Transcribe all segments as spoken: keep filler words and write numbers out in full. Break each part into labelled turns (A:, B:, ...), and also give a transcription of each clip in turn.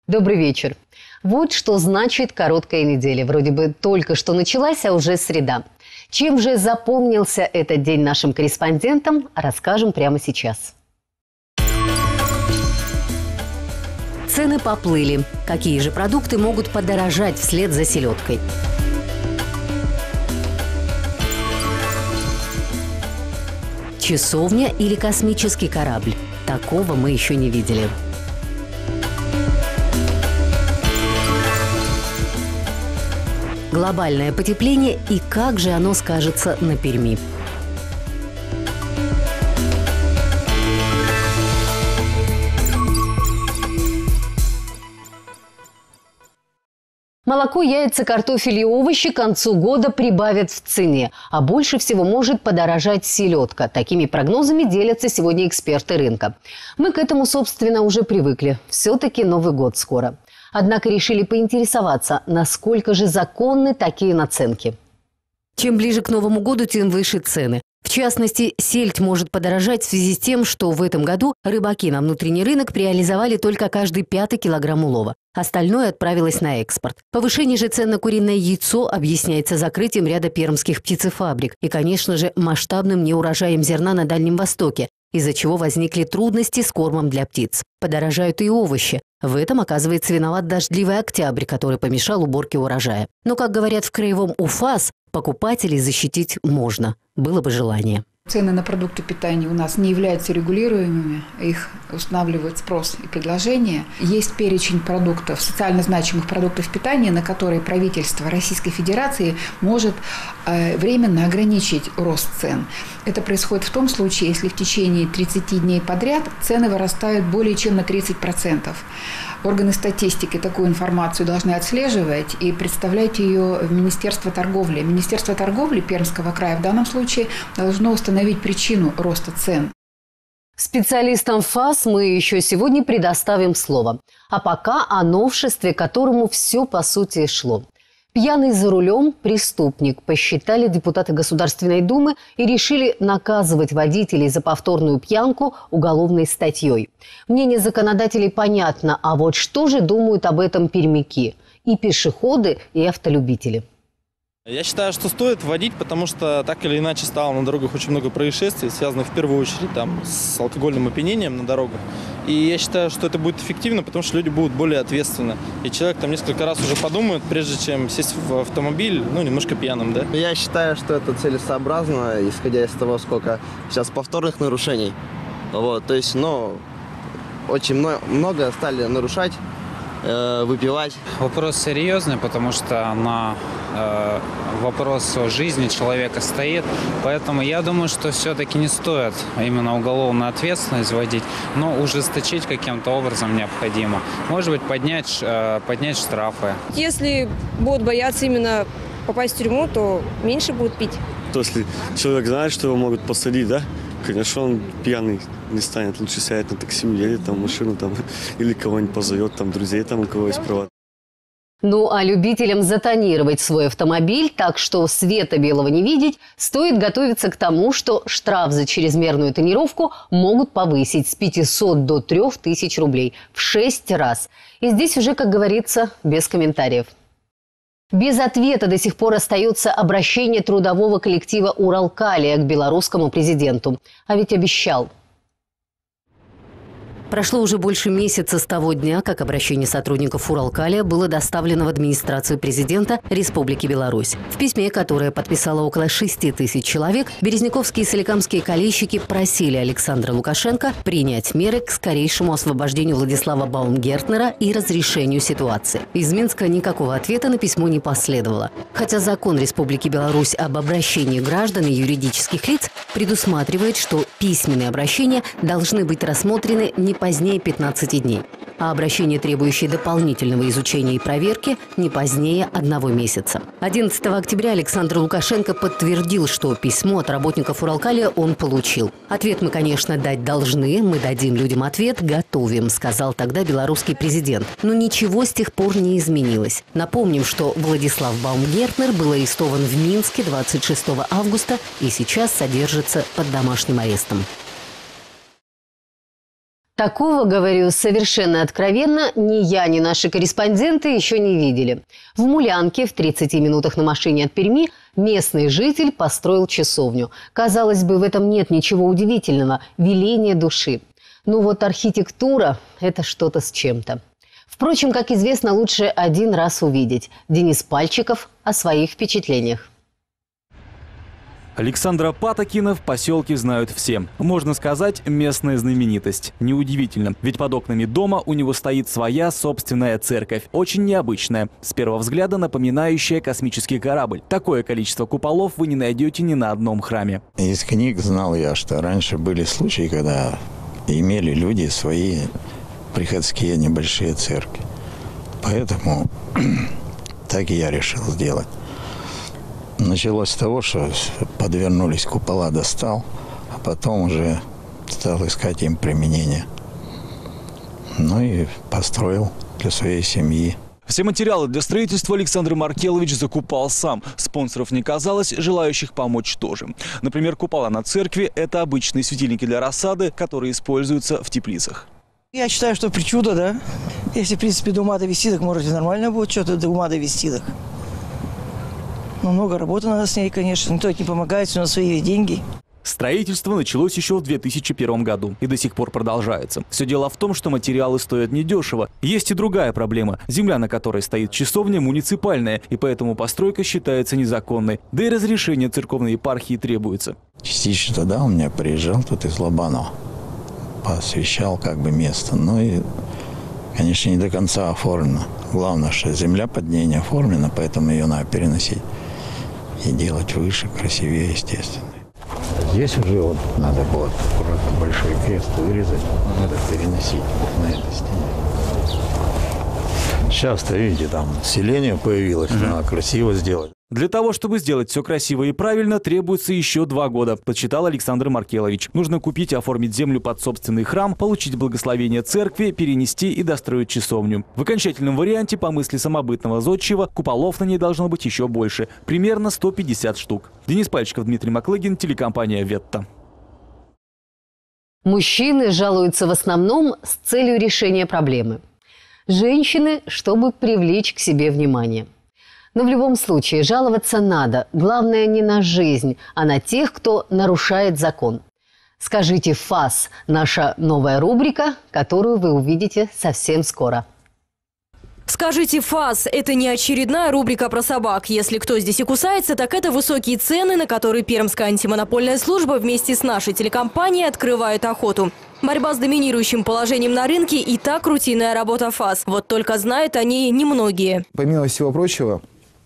A: Добрый вечер. Вот что значит короткая неделя. Вроде бы только что началась, а уже среда. Чем же запомнился этот день нашим корреспондентам, расскажем прямо сейчас. Цены поплыли. Какие же продукты могут подорожать вслед за селедкой? Часовня или космический корабль? Такого мы еще не видели. Глобальное потепление и как же оно скажется на Перми? Молоко, яйца, картофель и овощи к концу года прибавят в цене. А больше всего может подорожать селедка. Такими прогнозами делятся сегодня эксперты рынка. Мы к этому, собственно, уже привыкли. Все-таки Новый год скоро. Однако решили поинтересоваться, насколько же законны такие наценки. Чем ближе к Новому году, тем выше цены. В частности, сельдь может подорожать в связи с тем, что в этом году рыбаки на внутренний рынок реализовали только каждый пятый килограмм улова. Остальное отправилось на экспорт. Повышение же цен на куриное яйцо объясняется закрытием ряда пермских птицефабрик и, конечно же, масштабным неурожаем зерна на Дальнем Востоке, из-за чего возникли трудности с кормом для птиц. Подорожают и овощи. В этом, оказывается, виноват дождливый октябрь, который помешал уборке урожая. Но, как говорят в краевом УФАС, покупателей защитить можно. Было бы желание.
B: Цены на продукты питания у нас не являются регулируемыми, их устанавливает спрос и предложение. Есть перечень продуктов, социально значимых продуктов питания, на которые правительство Российской Федерации может э, временно ограничить рост цен. Это происходит в том случае, если в течение тридцати дней подряд цены вырастают более чем на тридцать процентов. Органы статистики такую информацию должны отслеживать и представлять ее в Министерство торговли. Министерство торговли Пермского края в данном случае должно установить причину роста цен.
A: Специалистам ФАС мы еще сегодня предоставим слово. А пока о новшестве, к которому все по сути шло. Пьяный за рулем – преступник, посчитали депутаты Государственной Думы и решили наказывать водителей за повторную пьянку уголовной статьей. Мнение законодателей понятно, а вот что же думают об этом пермяки? И пешеходы, и автолюбители.
C: Я считаю, что стоит вводить, потому что так или иначе стало на дорогах очень много происшествий, связанных в первую очередь там, с алкогольным опьянением на дорогах. И я считаю, что это будет эффективно, потому что люди будут более ответственны. И человек там несколько раз уже подумает, прежде чем сесть в автомобиль, ну, немножко пьяным, да?
D: Я считаю, что это целесообразно, исходя из того, сколько сейчас повторных нарушений. Вот, то есть, ну, очень много стали нарушать, э, выпивать.
E: Вопрос серьезный, потому что на э, вопрос о жизни человека стоит. Поэтому я думаю, что все-таки не стоит именно уголовную ответственность вводить, но ужесточить каким-то образом необходимо. Может быть, поднять, э, поднять штрафы.
F: Если будут бояться именно попасть в тюрьму, то меньше будут пить.
G: То, если человек знает, что его могут посадить, да, конечно, он пьяный не станет. Лучше сядет на такси, уедет там в машину там, или кого-нибудь позовет, там, друзей, там, у кого есть права.
A: Ну а любителям затонировать свой автомобиль так, что света белого не видеть, стоит готовиться к тому, что штраф за чрезмерную тонировку могут повысить с пятисот до трёх тысяч рублей в шесть раз. И здесь уже, как говорится, без комментариев. Без ответа до сих пор остается обращение трудового коллектива «Уралкалия» к белорусскому президенту. А ведь обещал. Прошло уже больше месяца с того дня, как обращение сотрудников Уралкалия было доставлено в администрацию президента Республики Беларусь. В письме, которое подписало около шести тысяч человек, березняковские и соликамские калийщики просили Александра Лукашенко принять меры к скорейшему освобождению Владислава Баумгертнера и разрешению ситуации. Из Минска никакого ответа на письмо не последовало. Хотя закон Республики Беларусь об обращении граждан и юридических лиц предусматривает, что письменные обращения должны быть рассмотрены не позднее пятнадцати дней, а обращение, требующее дополнительного изучения и проверки, не позднее одного месяца. одиннадцатого октября Александр Лукашенко подтвердил, что письмо от работников Уралкалия он получил. Ответ мы, конечно, дать должны, мы дадим людям ответ, готовим, сказал тогда белорусский президент. Но ничего с тех пор не изменилось. Напомним, что Владислав Баумгертнер был арестован в Минске двадцать шестого августа и сейчас содержится под домашним арестом. Такого, говорю совершенно откровенно, ни я, ни наши корреспонденты еще не видели. В Мулянке, в тридцати минутах на машине от Перми, местный житель построил часовню. Казалось бы, в этом нет ничего удивительного. Веление души. Ну вот архитектура – это что-то с чем-то. Впрочем, как известно, лучше один раз увидеть. Денис Пальчиков о своих впечатлениях.
H: Александра Патокина в поселке знают все. Можно сказать, местная знаменитость. Неудивительно, ведь под окнами дома у него стоит своя собственная церковь. Очень необычная, с первого взгляда напоминающая космический корабль. Такое количество куполов вы не найдете ни на одном храме.
I: Из книг знал я, что раньше были случаи, когда имели люди свои приходские небольшие церкви. Поэтому так и я решил сделать. Началось с того, что подвернулись купола, достал, а потом уже стал искать им применение. Ну и построил для своей семьи.
H: Все материалы для строительства Александр Маркелович закупал сам. Спонсоров не казалось, желающих помочь тоже. Например, купола на церкви – это обычные светильники для рассады, которые используются в теплицах.
J: Я считаю, что причуда, да. Если, в принципе, до ума довести, так может и нормально будет что-то до ума довести. Так. Но много работы надо с ней, конечно. Никто не помогает, все на свои деньги.
H: Строительство началось еще в две тысячи первом году и до сих пор продолжается. Все дело в том, что материалы стоят недешево. Есть и другая проблема. Земля, на которой стоит часовня, муниципальная, и поэтому постройка считается незаконной. Да и разрешение церковной епархии требуется.
I: Частично тогда он меня приезжал тут из Лобанова. Посвящал как бы место. Но и, конечно, не до конца оформлено. Главное, что земля под ней не оформлена, поэтому ее надо переносить и делать выше, красивее, естественно. Здесь уже вот надо было аккуратно большой крест вырезать, надо переносить на этой стене. Сейчас-то, видите, там селение появилось, mm-hmm. надо красиво сделать.
H: Для того, чтобы сделать все красиво и правильно, требуется еще два года, подсчитал Александр Маркелович. Нужно купить и оформить землю под собственный храм, получить благословение церкви, перенести и достроить часовню. В окончательном варианте, по мысли самобытного зодчего, куполов на ней должно быть еще больше, примерно сто пятьдесят штук. Денис Пальчиков, Дмитрий Маклыгин, телекомпания «Ветта».
A: Мужчины жалуются в основном с целью решения проблемы. Женщины, чтобы привлечь к себе внимание. Но в любом случае жаловаться надо. Главное не на жизнь, а на тех, кто нарушает закон. Скажите «ФАС» – наша новая рубрика, которую вы увидите совсем скоро.
K: Скажите «ФАС» – это не очередная рубрика про собак. Если кто здесь и кусается, так это высокие цены, на которые Пермская антимонопольная служба вместе с нашей телекомпанией открывает охоту. Борьба с доминирующим положением на рынке и так рутинная работа ФАС. Вот только знают о ней немногие.
L: Помимо всего прочего,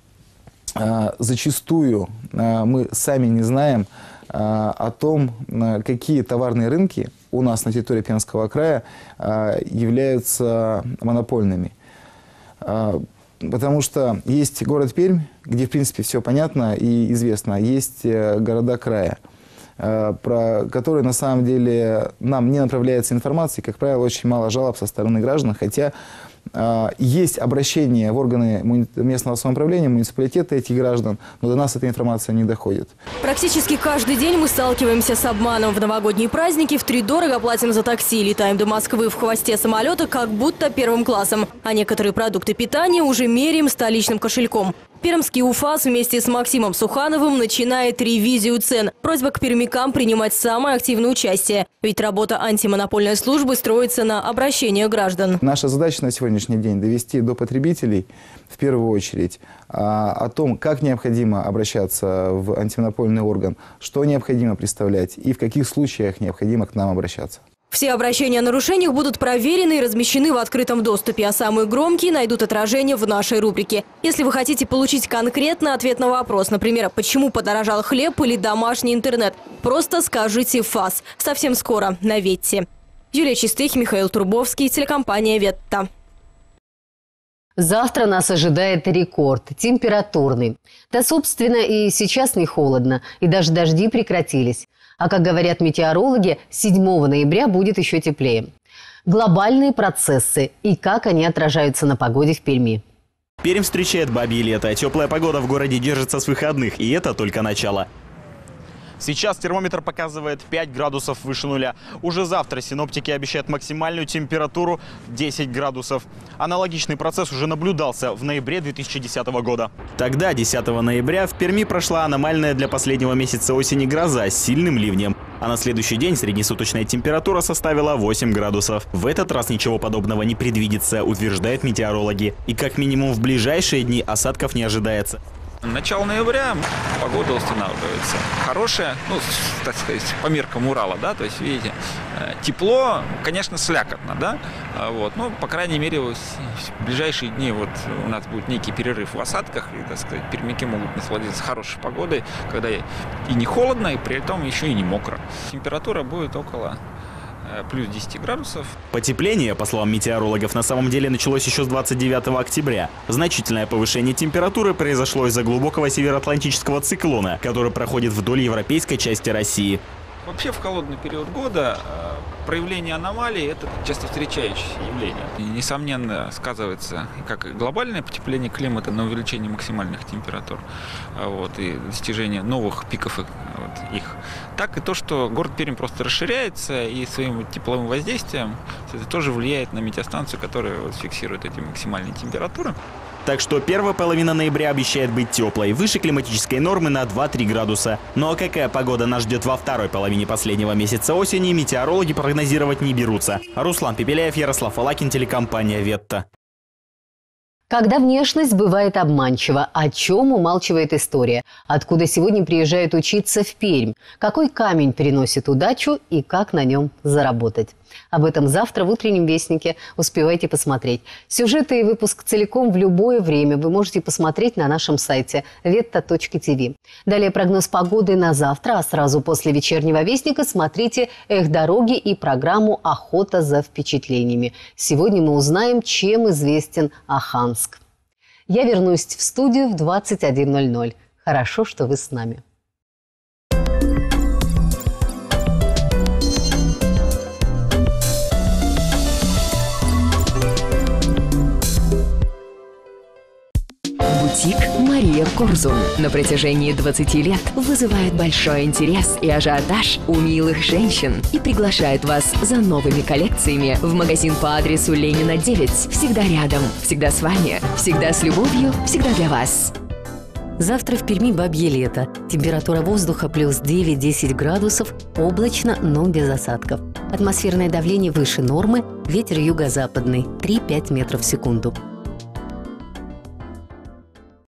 L: зачастую мы сами не знаем о том, какие товарные рынки у нас на территории Пермского края являются монопольными. Потому что есть город Пермь, где, в принципе, все понятно и известно. Есть города края, про которые, на самом деле, нам не направляется информация. Как правило, очень мало жалоб со стороны граждан, хотя есть обращение в органы местного самоуправления, муниципалитета этих граждан, но до нас эта информация не доходит.
K: Практически каждый день мы сталкиваемся с обманом. В новогодние праздники втридорого платим за такси, летаем до Москвы в хвосте самолета, как будто первым классом. А некоторые продукты питания уже меряем столичным кошельком. Пермский УФАС вместе с Максимом Сухановым начинает ревизию цен. Просьба к пермякам принимать самое активное участие. Ведь работа антимонопольной службы строится на обращение граждан.
L: Наша задача на сегодняшний день – довести до потребителей, в первую очередь, о том, как необходимо обращаться в антимонопольный орган, что необходимо представлять и в каких случаях необходимо к нам обращаться.
K: Все обращения о нарушениях будут проверены и размещены в открытом доступе, а самые громкие найдут отражение в нашей рубрике. Если вы хотите получить конкретный ответ на вопрос, например, почему подорожал хлеб или домашний интернет, просто скажите «ФАС». Совсем скоро на Ветте. Юлия Чистых, Михаил Турбовский, телекомпания «Ветта».
A: Завтра нас ожидает рекорд – температурный. Да, собственно, и сейчас не холодно, и даже дожди прекратились. А как говорят метеорологи, седьмого ноября будет еще теплее. Глобальные процессы и как они отражаются на погоде в Перми.
M: Пермь встречает бабье лето. Теплая погода в городе держится с выходных, и это только начало. Сейчас термометр показывает пять градусов выше нуля. Уже завтра синоптики обещают максимальную температуру десять градусов. Аналогичный процесс уже наблюдался в ноябре две тысячи десятого года. Тогда, десятого ноября, в Перми прошла аномальная для последнего месяца осени гроза с сильным ливнем. А на следующий день среднесуточная температура составила восемь градусов. В этот раз ничего подобного не предвидится, утверждают метеорологи. И как минимум в ближайшие дни осадков не ожидается.
N: Начало ноября погода устанавливается. Хорошая, ну, так сказать, по меркам Урала, да, то есть, видите, тепло, конечно, слякотно, да, вот, но, по крайней мере, в ближайшие дни вот у нас будет некий перерыв в осадках, и, так сказать, пермяки могут насладиться хорошей погодой, когда и не холодно, и при этом еще и не мокро. Температура будет около плюс десять градусов.
M: Потепление, по словам метеорологов, на самом деле началось еще с двадцать девятого октября. Значительное повышение температуры произошло из-за глубокого североатлантического циклона, который проходит вдоль европейской части России.
N: Вообще в холодный период года проявление аномалий – это часто встречающееся явление. И, несомненно, сказывается как и глобальное потепление климата на увеличение максимальных температур вот, и достижение новых пиков вот, их, так и то, что город Пермь просто расширяется и своим тепловым воздействием это тоже влияет на метеостанцию, которая вот, фиксирует эти максимальные температуры.
M: Так что первая половина ноября обещает быть теплой, выше климатической нормы на два-три градуса. Ну а какая погода нас ждет во второй половине последнего месяца осени, метеорологи прогнозировать не берутся. Руслан Пепеляев, Ярослав Алакин, телекомпания «Ветта».
A: Когда внешность бывает обманчива, о чем умалчивает история? Откуда сегодня приезжают учиться в Пермь? Какой камень приносит удачу и как на нем заработать? Об этом завтра в «Утреннем вестнике». Успевайте посмотреть. Сюжеты и выпуск целиком в любое время вы можете посмотреть на нашем сайте ветта точка тв. Далее прогноз погоды на завтра, а сразу после вечернего вестника смотрите «Эх, дороги» и программу «Охота за впечатлениями». Сегодня мы узнаем, чем известен Оханск. Я вернусь в студию в двадцать один ноль ноль. Хорошо, что вы с нами.
O: Бутик «Мария Корзун» на протяжении двадцати лет вызывает большой интерес и ажиотаж у милых женщин и приглашает вас за новыми коллекциями в магазин по адресу Ленина девять. Всегда рядом, всегда с вами, всегда с любовью, всегда для вас.
A: Завтра в Перми бабье лето. Температура воздуха плюс девять-десять градусов, облачно, но без осадков. Атмосферное давление выше нормы, ветер юго-западный три-пять метров в секунду.